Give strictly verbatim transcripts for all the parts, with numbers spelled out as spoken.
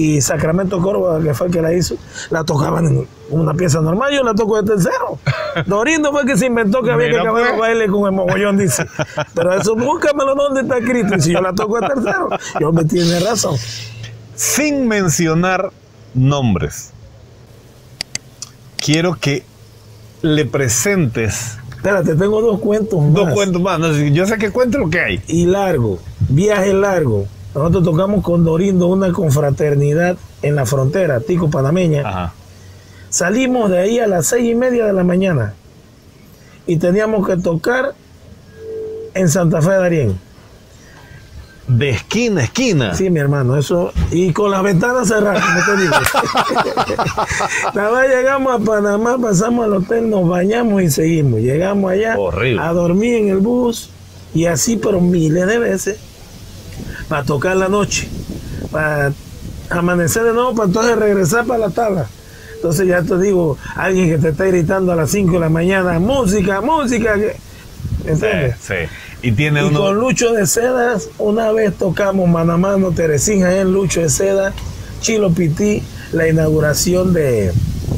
y Sacramento Córdoba, que fue el que la hizo, la tocaban en una pieza normal, yo la toco de tercero. Dorindo fue el que se inventó que había Mira, que acabar pues. los bailes con el mogollón, dice. Pero eso, búscamelo donde está escrito, y si yo la toco de tercero, yo me tiene razón. Sin mencionar nombres, quiero que le presentes Espérate, tengo dos cuentos más. dos cuentos más. No, yo sé que cuento lo que hay. Y largo, viaje largo. Nosotros tocamos con Dorindo una confraternidad en la frontera, Tico Panameña. Ajá. Salimos de ahí a las seis y media de la mañana y teníamos que tocar en Santa Fe de Darién. De esquina a esquina. Sí, mi hermano, eso. Y con las ventanas cerradas, como te digo. Nada más llegamos a Panamá, pasamos al hotel, nos bañamos y seguimos. Llegamos allá Horrible. a dormir en el bus y así, pero miles de veces, para tocar la noche, para amanecer de nuevo, para entonces regresar para la tabla. Entonces ya te digo, alguien que te está gritando a las cinco de la mañana, música, música, que- ¿entiendes? Sí, sí. Y tiene Y uno. con Lucho de Sedas, una vez tocamos mano a mano, Teresín en Lucho de Seda, Chilo Pití, la inauguración de,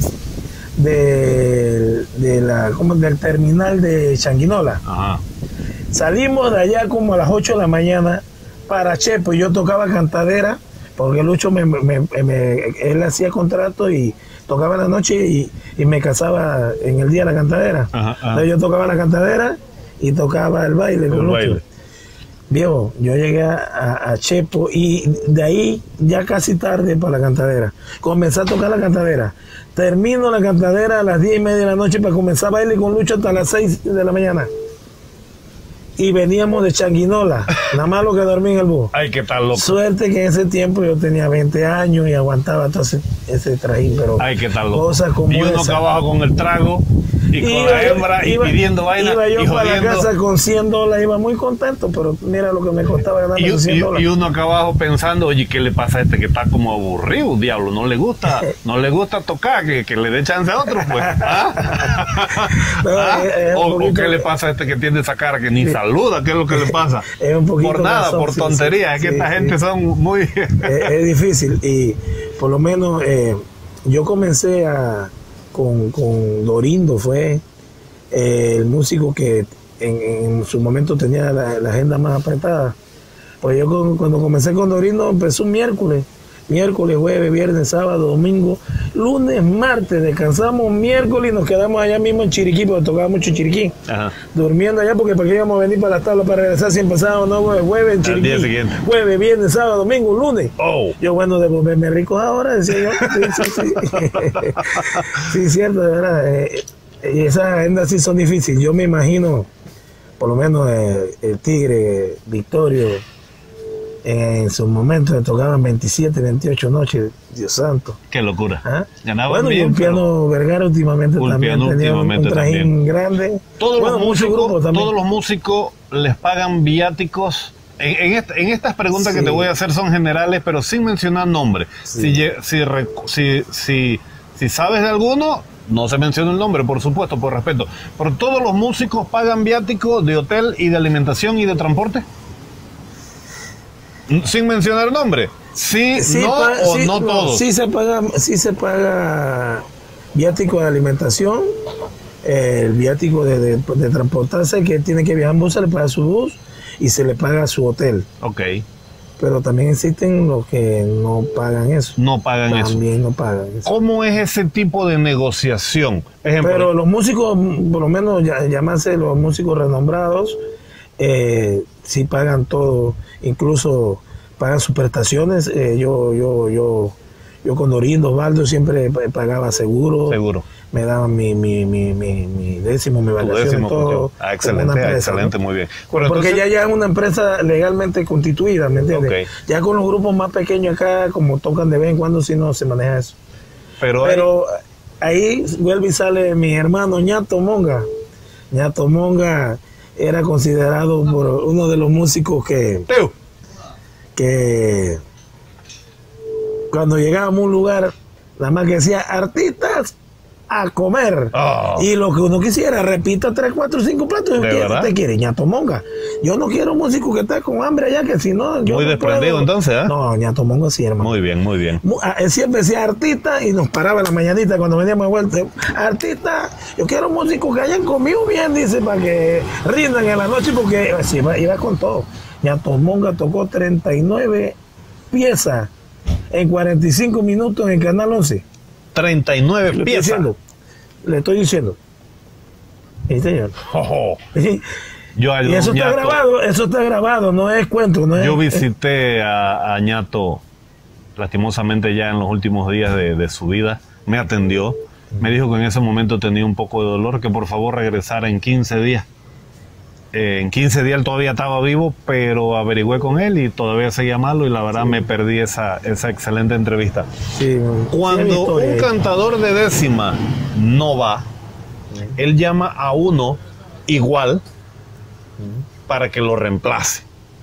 de, de la, ¿cómo? Del terminal de Changuinola. Ajá. Salimos de allá como a las ocho de la mañana para Chepo, y yo tocaba cantadera, porque Lucho me, me- me- él hacía contrato y tocaba en la noche y, y me casaba en el día la cantadera. Ajá, ajá. Entonces yo tocaba la cantadera y tocaba el baile con El Lucho. baile. Viejo, yo llegué a, a Chepo y de ahí ya casi tarde para la cantadera. Comencé a tocar la cantadera. Termino la cantadera a las diez y media de la noche para comenzar a baile con Lucho hasta las seis de la mañana. Y veníamos de Changuinola, nada más lo que dormí en el bus. Ay, qué tal loco. Suerte que en ese tiempo yo tenía veinte años y aguantaba todo ese, ese trajín, pero Ay, qué tal loco. cosas como Y uno esa. acá abajo con el trago y con Iba la yo- hembra iba- y pidiendo vaina Iba yo y para la jodiendo. casa con cien dólares, iba muy contento, pero mira lo que me costaba ganar Y, esos cien y- dólares. y uno acá abajo pensando, oye, ¿qué le pasa a este que está como aburrido, diablo? No le gusta, no le gusta tocar, que, que le dé chance a otro, pues. ¿Ah? No, ¿Ah? es- es un O, o poquito- qué le pasa a este que tiene esa cara que ni saluda, ¿qué es lo que le pasa? Es un poquito Por nada, razón, por sí, tonterías, sí, es que sí, esta sí. gente son muy... es, es difícil y por lo menos eh, yo comencé a con, con Dorindo, fue eh, el músico que en, en su momento tenía la, la agenda más apretada. Pues yo con- cuando comencé con Dorindo empezó un miércoles, miércoles, jueves, viernes, sábado, domingo, lunes, martes, descansamos miércoles y nos quedamos allá mismo en Chiriquí, porque tocaba mucho Chiriquí. Ajá. Durmiendo allá porque para qué íbamos a venir para la tabla para regresar si empezábamos no jueves, jueves en Al Chiriquí, día siguiente. jueves, viernes, sábado, domingo, lunes. Oh. Yo bueno de volverme rico ahora, decía yo. Sí, sí, sí. Sí, cierto, de verdad. Eh, y esas agendas sí son difíciles. Yo me imagino, por lo menos eh, el Tigre, Victorio, en su momento le tocaban veintisiete, veintiocho noches, Dios santo. Qué locura. ¿Ah? Ganaban Bueno, y bien, un piano Vergara últimamente Un también piano tenía un- últimamente un trajín también. grande. Todos, bueno, los muchos músicos, grupos también. todos los músicos les pagan viáticos. En, en, esta- en estas preguntas Sí. que te voy a hacer son generales, pero sin mencionar nombres. Sí. Si, lle- si, recu- si, si, si sabes de alguno, no se menciona el nombre, por supuesto, por respeto. Pero todos los músicos pagan viáticos de hotel y de alimentación y de transporte. Sin mencionar nombre. Sí, Sí, no pa- o sí, no todos. Sí se paga, sí se paga viático de alimentación, eh, el viático de, de- de transportarse, que tiene que viajar en bus, se le paga su bus y se le paga su hotel. Ok, Pero también existen los que no pagan eso. no pagan eso. También no pagan eso. ¿Cómo es ese tipo de negociación? Ejemplo, Pero los músicos, por lo menos ya- llamarse los músicos renombrados, eh, sí pagan todo, incluso pagan sus prestaciones. Eh, yo, yo, yo, yo con Dorindo, Osvaldo siempre pa- pagaba seguro, seguro. me daban mi, mi, mi, mi, mi décimo, mi Tu vacaciones, décimo, todo. porque- ah, como excelente, una ah, empresa, excelente, ¿no? muy bien. Bueno, Porque entonces- ya ya es una empresa legalmente constituida, ¿me entiendes? Ok. Ya con los grupos más pequeños acá, como tocan de vez en cuando, si no se maneja eso. pero, Pero ahí vuelve y sale mi hermano Ñato Monga. Ñato Monga era considerado por uno de los músicos que, Teo, que cuando llegábamos a un lugar, nada más que decía artistas, a comer. Oh. Y lo que uno quisiera, repita tres, cuatro, cinco platos. ¿De ¿Qué verdad? usted quiere? Ñato Monga. Yo no quiero músico que esté con hambre allá, que si no... yo Muy no desprendido puedo. entonces, ¿eh? No, Ñato Monga sí, hermano. Muy bien, muy bien. Mu- a- Él siempre decía artista y nos paraba en la mañanita cuando veníamos de vuelta. Artista, yo quiero músicos que hayan comido bien, dice, para que rindan en la noche, porque eh, sí, iba, iba con todo. Ñato Monga tocó treinta y nueve piezas en cuarenta y cinco minutos en el Canal once. treinta y Le nueve estoy piezas. diciendo. Le estoy diciendo. Sí, señor. Oh, Y yo, a eso está Ñato- grabado, eso está grabado, no es cuento, no es. Yo visité a, a Ñato, lastimosamente ya en los últimos días de, de su vida. Me atendió. Me dijo que en ese momento tenía un poco de dolor, que por favor regresara en quince días. Eh, en quince días él todavía estaba vivo, pero averigüé con él y todavía seguía malo y la verdad me perdí esa, esa excelente entrevista. Sí, sí, hay Cuando historia un ahí. cantador de décima no va, él llama a uno igual para que lo reemplace.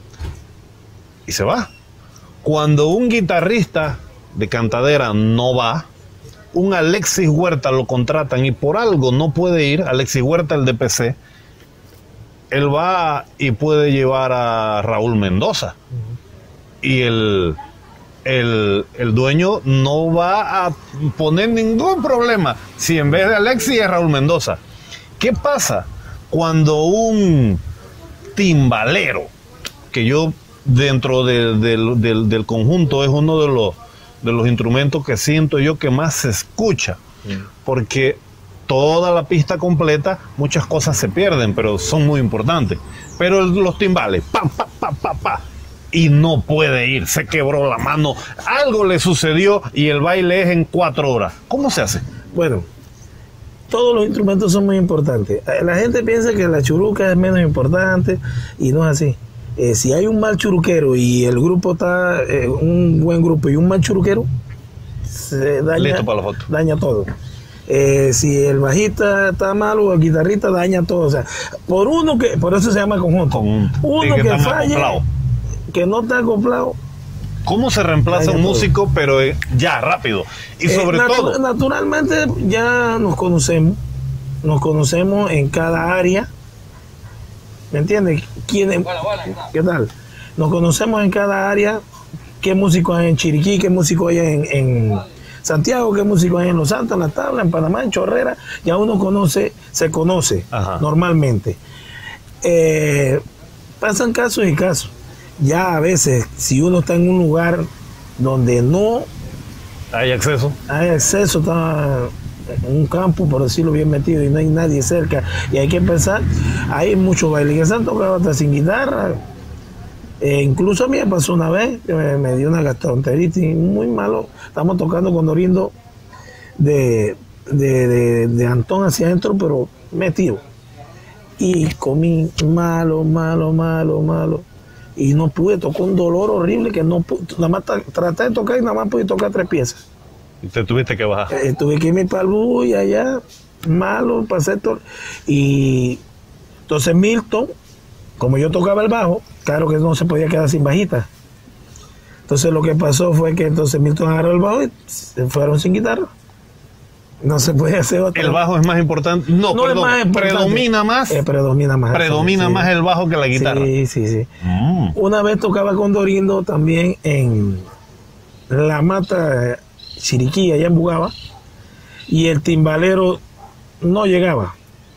Y se va. Cuando un guitarrista de cantadera no va, un Alexis Huerta lo contratan y por algo no puede ir, Alexis Huerta, el de P C, él va y puede llevar a Raúl Mendoza. Y el, el, el dueño no va a poner ningún problema si en vez de Alexis es Raúl Mendoza. ¿Qué pasa cuando un timbalero, que yo dentro de- del- del, del conjunto es uno de los, de los instrumentos que siento yo que más se escucha, porque toda la pista completa, muchas cosas se pierden, pero son muy importantes. Pero el- los timbales, pa, pa, pa, pa, pa, y no puede ir, se quebró la mano, algo le sucedió y el baile es en cuatro horas. ¿Cómo se hace? Bueno, todos los instrumentos son muy importantes. Eh, La gente piensa que la churuca es menos importante y no es así. Eh, si hay un mal churuquero y el grupo está, eh, un buen grupo y un mal churuquero, se daña, Listo para la foto. daña todo. Eh, si el bajista está malo o el guitarrista daña todo. O sea, por uno que, por eso se llama conjunto. Conjunto. Uno Y que que, están falle, acoplados. que no está acoplado. ¿Cómo se reemplaza Daña un todo. músico, pero eh, ya, rápido? Y sobre Eh, natu- todo, Naturalmente ya nos conocemos, nos conocemos en cada área. ¿Me entiendes? ¿Quién es- ¿Qué tal? Nos conocemos en cada área. ¿Qué músicos hay en Chiriquí? ¿Qué músicos hay en, en Santiago? ¿Qué músicos hay en Los Santos, en La Tabla, en Panamá, en Chorrera? Ya uno conoce, se conoce Ajá. normalmente. Eh, pasan casos y casos. Ya a veces, si uno está en un lugar donde no hay acceso. hay acceso, está en un campo, por decirlo bien metido, y no hay nadie cerca, y hay que empezar, hay muchos bailes que se han tocado hasta sin guitarra. Eh, incluso a mí me pasó una vez que me, me dio una gastroenteritis muy malo. Estamos tocando con Dorindo de, de, de, de Antón hacia adentro, pero metido. Y comí malo, malo, malo, malo. Y no pude, tocó un dolor horrible que no pude, nada más tra- traté de tocar y nada más pude tocar tres piezas. Y te tuviste que bajar. Eh, tuve que irme para el bus y allá, malo, pasé todo. Y entonces Milton, como yo tocaba el bajo, claro que no se podía quedar sin bajita. Entonces lo que pasó fue que entonces Milton agarró el bajo y se fueron sin guitarra. No se puede hacer otra. El bajo es más importante. No, No es perdón. más importante. Predomina más. Eh, predomina más. predomina sí. más el bajo que la guitarra. Sí, sí, sí. Mm. Una vez tocaba con Dorindo también en La Mata Chiriquí, allá en Bugaba, y el timbalero no llegaba.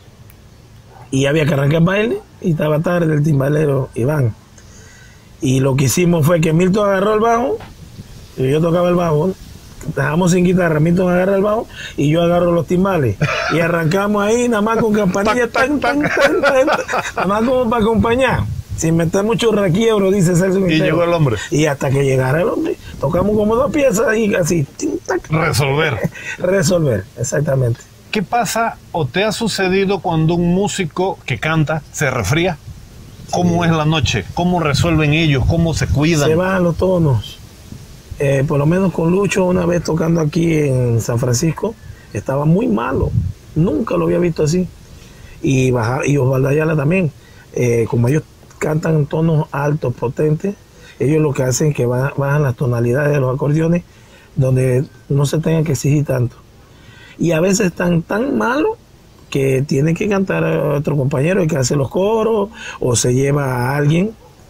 Y había que arrancar baile, y estaba tarde el timbalero Iván. Y lo que hicimos fue que Milton agarró el bajo, y yo tocaba el bajo, dejamos sin guitarra, Milton agarra el bajo, y yo agarro los timbales. Y arrancamos ahí, nada más con campanilla, tan, tan, tan, tan, nada más como para acompañar. Sin meter mucho requiebro, dice Celso Y Quintero. llegó el hombre. Y hasta que llegara el hombre, tocamos como dos piezas y así, tin, tac, Resolver. resolver, exactamente. ¿Qué pasa o te ha sucedido cuando un músico que canta se resfría? ¿Cómo es la noche? ¿Cómo resuelven ellos? ¿Cómo se cuidan? Se bajan los tonos. Eh, por lo menos con Lucho, una vez tocando aquí en San Francisco, estaba muy malo. Nunca lo había visto así. Y, baja, y Osvaldo Ayala también. Eh, como ellos cantan en tonos altos, potentes, ellos lo que hacen es que bajan, bajan las tonalidades de los acordeones donde no se tengan que exigir tanto. y a veces están tan malos que tiene que cantar a otro compañero, el que hace los coros, o se lleva a alguien.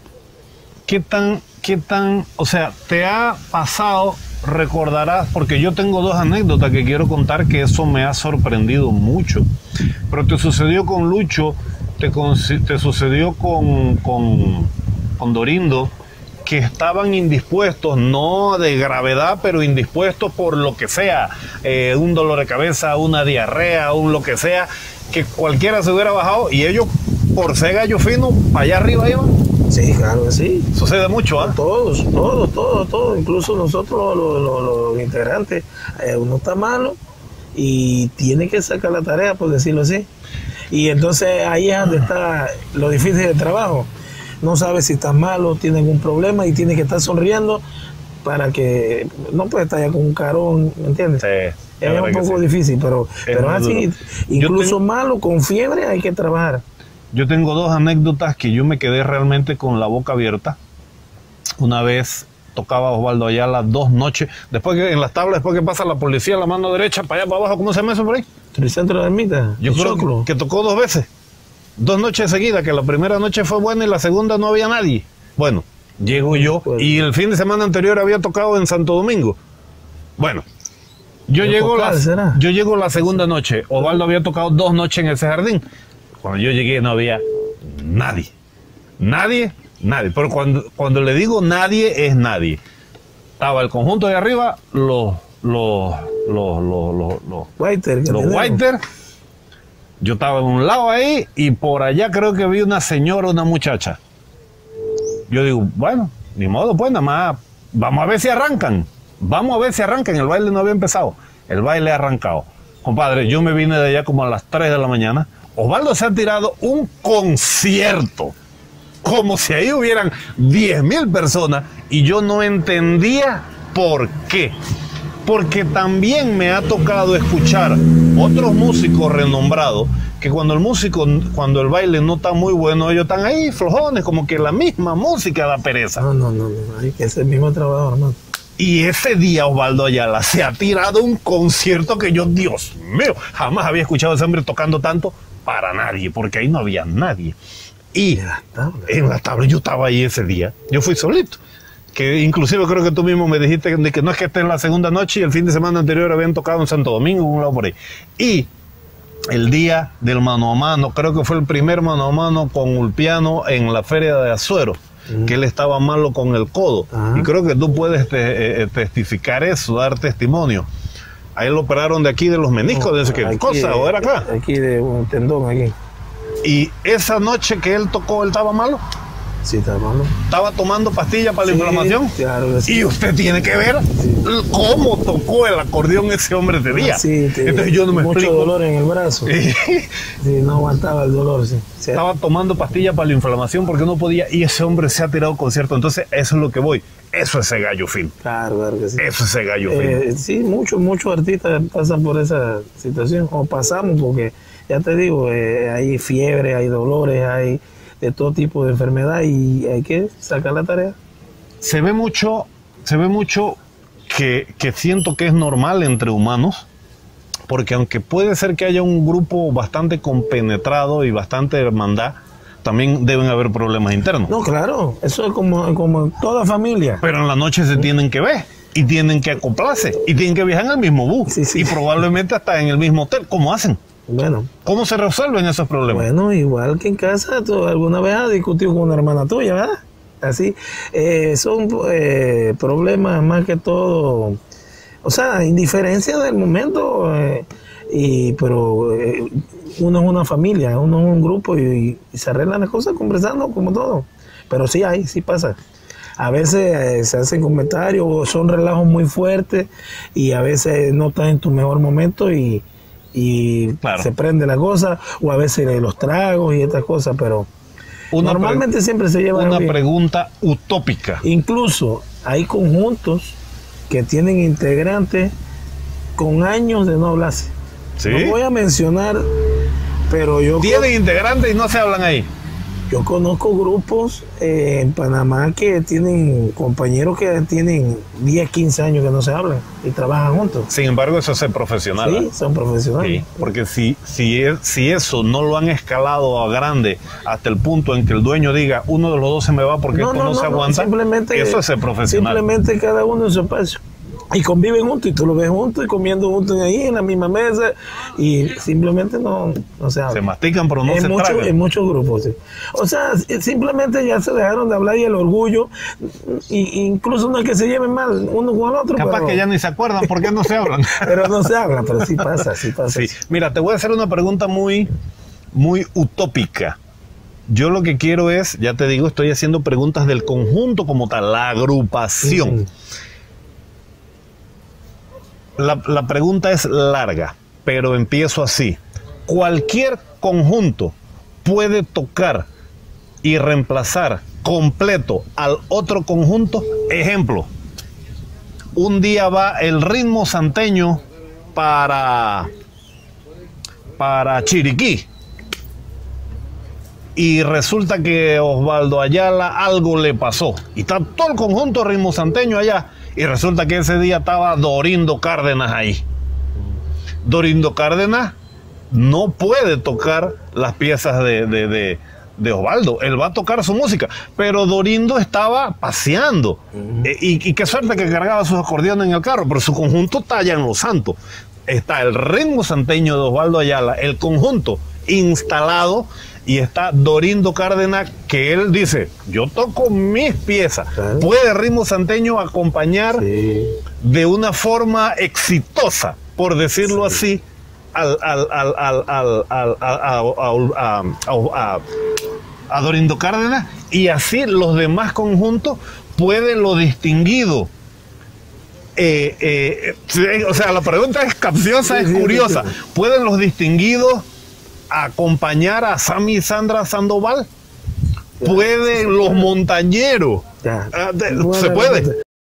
¿Qué tan, qué tan, o sea, te ha pasado, recordarás, porque yo tengo dos anécdotas que quiero contar que eso me ha sorprendido mucho, pero te sucedió con Lucho, te, te sucedió con, con, con Dorindo, que estaban indispuestos, no de gravedad, pero indispuestos por lo que sea, eh, un dolor de cabeza, una diarrea, un lo que sea, que cualquiera se hubiera bajado y ellos, por ser gallo fino, para allá arriba iban. Sí, claro que sí. Sucede mucho, ¿ah? ¿eh? Todos, todos, todos, todos, incluso nosotros los, los, los integrantes, eh, uno está malo y tiene que sacar la tarea, por decirlo así. Y entonces ahí es donde está lo difícil del trabajo. No sabes si estás malo, tiene algún problema y tiene que estar sonriendo para que no puede estar ya con un carón, ¿me entiendes? Sí. Es un poco sí. difícil, pero, pero así, incluso tengo, malo, con fiebre, hay que trabajar. Yo tengo dos anécdotas que yo me quedé realmente con la boca abierta. Una vez tocaba Osvaldo Ayala dos noches, después que en las tablas, después que pasa la policía, la mano derecha, para allá, para abajo, ¿cómo se llama eso por ahí? El centro de Ermita. Yo creo que, que tocó dos veces. Dos noches seguidas, que la primera noche fue buena y la segunda no había nadie. Bueno, llego yo y el fin de semana anterior había tocado en Santo Domingo. Bueno, yo llego, la, yo llego la segunda noche. Osvaldo había tocado dos noches en ese jardín. Cuando yo llegué no había nadie. Nadie, nadie. Pero cuando, cuando le digo nadie, es nadie. Estaba el conjunto de arriba, los los los los los los Whiter, los Whiter. Yo estaba en un lado ahí y por allá creo que vi una señora, una muchacha. Yo digo, bueno, ni modo, pues nada más, vamos a ver si arrancan. Vamos a ver si arrancan. El baile no había empezado. El baile ha arrancado. Compadre, yo me vine de allá como a las tres de la mañana. Osvaldo se ha tirado un concierto. Como si ahí hubieran diez mil personas y yo no entendía por qué. Porque también me ha tocado escuchar otros músicos renombrados que cuando el músico, cuando el baile no está muy bueno, ellos están ahí flojones, como que la misma música da pereza. No, no, no, no, hay que es el mismo trabajo, hermano. Y ese día Osvaldo Ayala se ha tirado un concierto que yo, Dios mío, jamás había escuchado a ese hombre tocando tanto para nadie, porque ahí no había nadie. Y en las tablas, en las tablas yo estaba ahí ese día, yo fui solito. Que inclusive creo que tú mismo me dijiste de que no es que esté en la segunda noche y el fin de semana anterior habían tocado en Santo Domingo, un lado por ahí. Y el día del mano a mano, creo que fue el primer mano a mano con Ulpiano en la feria de Azuero, mm. que él estaba malo con el codo. Ajá. Y creo que tú puedes te, eh, testificar eso, dar testimonio. A él lo operaron de aquí de los meniscos, no, de qué aquí, cosa, o era acá. Aquí de un tendón, aquí. Y esa noche que él tocó, ¿él estaba malo? Sí, está malo. ¿Estaba tomando pastillas para sí, la inflamación? Claro que sí. Y usted tiene que ver sí. cómo tocó el acordeón ese hombre ese día. Sí, te, entonces yo no me mucho explico. Dolor en el brazo. Sí. Sí, no aguantaba el dolor. Sí. Sí. Estaba tomando pastillas para la inflamación porque no podía y ese hombre se ha tirado concierto. Entonces eso es lo que voy. Eso es ese gallo fin. Claro, claro que sí. Eso es ese gallo eh, fin. Sí, muchos, muchos artistas pasan por esa situación. O pasamos porque, ya te digo, eh, hay fiebre, hay dolores, hay de todo tipo de enfermedad y hay que sacar la tarea. Se ve mucho, se ve mucho que, que siento que es normal entre humanos, porque aunque puede ser que haya un grupo bastante compenetrado y bastante hermandad, también deben haber problemas internos. No, claro, eso es como, como toda familia. Pero en la noche se tienen que ver y tienen que acoplarse y tienen que viajar en el mismo bus sí, sí. y probablemente hasta en el mismo hotel. ¿Cómo hacen? Bueno. ¿Cómo se resuelven esos problemas? Bueno, igual que en casa, tú alguna vez has discutido con una hermana tuya, ¿verdad? Así, eh, son eh, problemas más que todo, o sea, indiferencia del momento, eh, y, pero eh, uno es una familia, uno es un grupo y, y se arreglan las cosas conversando como todo. Pero sí hay, sí pasa. A veces eh, se hacen comentarios, son relajos muy fuertes y a veces no estás en tu mejor momento y y claro. se prende la cosa, o a veces los tragos y estas cosas, pero una normalmente siempre se lleva una bien. Pregunta utópica. Incluso hay conjuntos que tienen integrantes con años de no hablarse. ¿Sí? No voy a mencionar, pero yo... Tienen creo... integrantes y no se hablan ahí. Yo conozco grupos eh, en Panamá que tienen compañeros que tienen diez, quince años que no se hablan y trabajan juntos. Sin embargo, eso es ser profesional. Sí, son profesionales. Sí, porque si, si, es, si eso no lo han escalado a grande hasta el punto en que el dueño diga uno de los dos se me va porque No, esto no, no, se no, aguanta, simplemente, eso es ser profesional. Simplemente cada uno en su espacio. Y conviven juntos, y tú lo ves juntos y comiendo juntos ahí en la misma mesa, y simplemente no, no se habla. Se mastican, pero no en se mucho, tragan. En muchos grupos, sí. O sea, simplemente ya se dejaron de hablar y el orgullo, y, incluso no es que se lleven mal uno con el otro. Capaz pero, que ya ni se acuerdan por qué no se hablan. Pero no se habla, pero sí pasa, sí pasa. Sí. Mira, te voy a hacer una pregunta muy, muy utópica. Yo lo que quiero es, ya te digo, estoy haciendo preguntas del conjunto como tal, la agrupación. Mm. La, la pregunta es larga, pero empiezo así. ¿Cualquier conjunto puede tocar y reemplazar completo al otro conjunto? Ejemplo, un día va el ritmo santeño para, para Chiriquí y resulta que Osvaldo Ayala algo le pasó y está todo el conjunto ritmo santeño allá. Y resulta que ese día estaba Dorindo Cárdenas ahí. Dorindo Cárdenas no puede tocar las piezas de, de, de, de Osvaldo. Él va a tocar su música. Pero Dorindo estaba paseando. Uh-huh. eh, y, y qué suerte que cargaba sus acordeones en el carro. Pero su conjunto está allá en Los Santos. Está el ritmo santeño de Osvaldo Ayala, el conjunto instalado. Y está Dorindo Cárdenas, que él dice, yo toco mis piezas. ¿Claro? ¿Puede ritmo santeño acompañar sí. de una forma exitosa, por decirlo sí. así, al, al, al, al, al, al, a, a, a, a, a Dorindo Cárdenas? Y así los demás conjuntos pueden lo distinguido. Eh, eh, o sea, la pregunta es capciosa, sí, es sí, curiosa. Sí, sí. ¿Pueden los distinguidos acompañar a Sammy y Sandra Sandoval? ¿Pueden los montañeros? Ya. ¿Se puede?